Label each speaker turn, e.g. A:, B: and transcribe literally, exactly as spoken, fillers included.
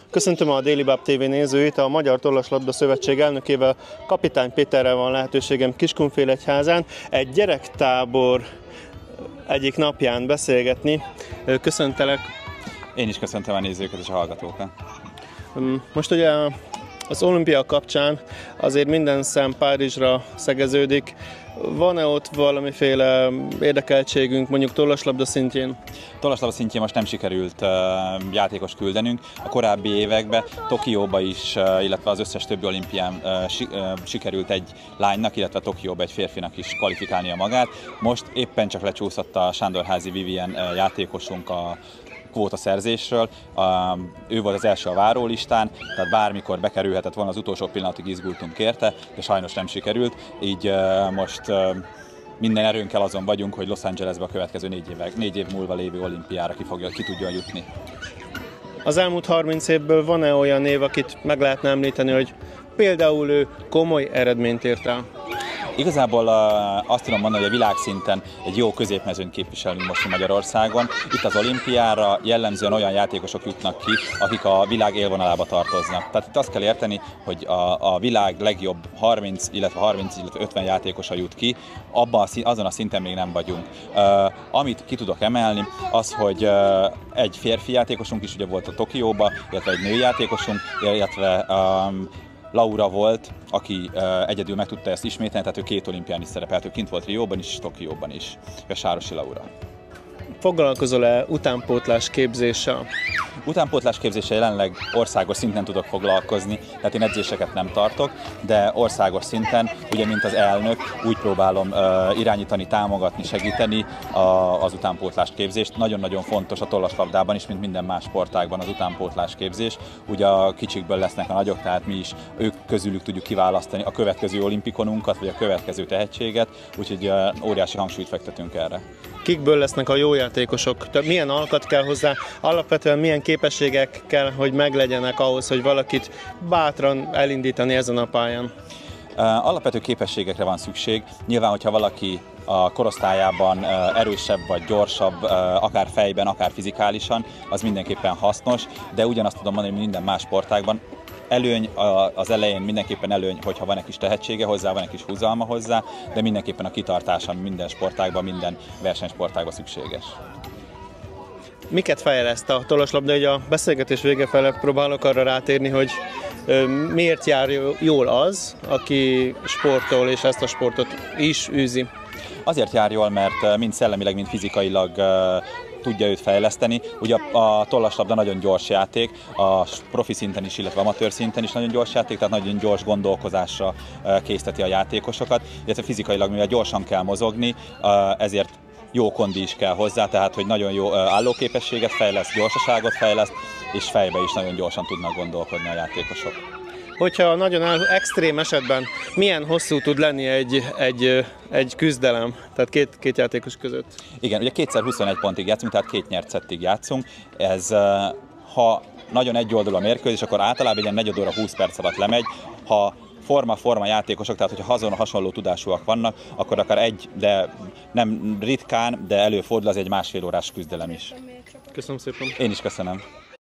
A: Köszöntöm a Délibáb té vé nézőit, a Magyar Tollaslabda Szövetség elnökével, Kapitány Péterrel van lehetőségem Kiskunfélegyházán egy gyerektábor egyik napján beszélgetni. Köszöntelek!
B: Én is köszöntöm a nézőket és a hallgatókat.
A: Most ugye az olimpia kapcsán azért minden szem Párizsra szegeződik. Van-e ott valamiféle érdekeltségünk mondjuk tollaslabda szintjén?
B: Tollaslabda szintjén most nem sikerült uh, játékos küldenünk. A korábbi években Tokióba is, uh, illetve az összes többi olimpián uh, si, uh, sikerült egy lánynak, illetve Tokióba egy férfinak is kvalifikálnia magát. Most éppen csak lecsúszott a Sándorházi Vivien uh, játékosunk a kvóta szerzésről. Uh, ő volt az első a várólistán, tehát bármikor bekerülhetett volna, az utolsó pillanatig izgultunk érte, de sajnos nem sikerült. Így uh, most uh, minden erőnkkel azon vagyunk, hogy Los Angelesbe a következő négy, évek, négy év múlva lévő olimpiára ki, fogja, ki tudjon jutni.
A: Az elmúlt harminc évből van-e olyan név, akit meg lehetne említeni, hogy például ő komoly eredményt ért el?
B: Igazából uh, azt tudom mondani, hogy a világszinten egy jó középmezőnyt képviselünk most Magyarországon. Itt az olimpiára jellemzően olyan játékosok jutnak ki, akik a világ élvonalába tartoznak. Tehát itt azt kell érteni, hogy a, a világ legjobb harminc, illetve harminc, illetve ötven játékosa jut ki, abban a, azon a szinten még nem vagyunk. Uh, amit ki tudok emelni, az, hogy uh, egy férfi játékosunk is ugye volt a Tokióba, illetve egy női játékosunk, illetve um, Laura volt, aki uh, egyedül meg tudta ezt ismételni, tehát ő két olimpián is szerepelt, ő kint volt Rióban is és Tokióban is, a Sárosi Laura.
A: Foglalkozol-e utánpótlás képzéssel?
B: Utánpótlás képzéssel jelenleg országos szinten tudok foglalkozni, tehát én edzéseket nem tartok, de országos szinten, ugye mint az elnök, úgy próbálom uh, irányítani, támogatni, segíteni a, az utánpótlás képzést. Nagyon-nagyon fontos a tollaslabdában is, mint minden más sportágban az utánpótlás képzés. Ugye a kicsikből lesznek a nagyok, tehát mi is ők közülük tudjuk kiválasztani a következő olimpikonunkat, vagy a következő tehetséget, úgyhogy uh, óriási hangsúlyt fektetünk erre.
A: Kikből lesznek a jó játékosok? Tehát milyen alkat kell hozzá? Alapvetően milyen képességek kell, hogy meglegyenek ahhoz, hogy valakit bátran elindítani ezen a pályán?
B: Alapvető képességekre van szükség. Nyilván, hogyha valaki a korosztályában erősebb vagy gyorsabb, akár fejben, akár fizikálisan, az mindenképpen hasznos, de ugyanazt tudom mondani, hogy minden más sportágban, előny az elején mindenképpen előny, hogyha van egy kis tehetsége hozzá, van egy kis húzalma hozzá, de mindenképpen a kitartása minden sportágban, minden versenysportágban szükséges.
A: Miket fejleszt a tollaslabda? Hogy a beszélgetés vége fele próbálok arra rátérni, hogy miért jár jól az, aki sportol és ezt a sportot is űzi?
B: Azért jár jól, mert mind szellemileg, mind fizikailag tudja őt fejleszteni. Ugye a tollaslabda nagyon gyors játék, a profi szinten is, illetve amatőr szinten is nagyon gyors játék, tehát nagyon gyors gondolkozásra készteti a játékosokat, illetve fizikailag, mivel gyorsan kell mozogni, ezért jó kondi is kell hozzá, tehát hogy nagyon jó állóképességet fejleszt, gyorsaságot fejleszt, és fejbe is nagyon gyorsan tudnak gondolkodni a játékosok.
A: Hogyha nagyon extrém esetben milyen hosszú tud lenni egy, egy, egy küzdelem, tehát két, két játékos között? Igen,
B: ugye kétszer huszonegy pontig játszunk, tehát két nyert szettig játszunk. Ez, ha nagyon egyoldalú a mérkőzés, akkor általában egy ilyen negyed óra húsz perc alatt lemegy. Ha forma-forma játékosok, tehát hogyha hazon hasonló tudásúak vannak, akkor akár egy, de nem ritkán, de előfordul, az egy másfél órás küzdelem is.
A: Köszönöm szépen.
B: Én is köszönöm.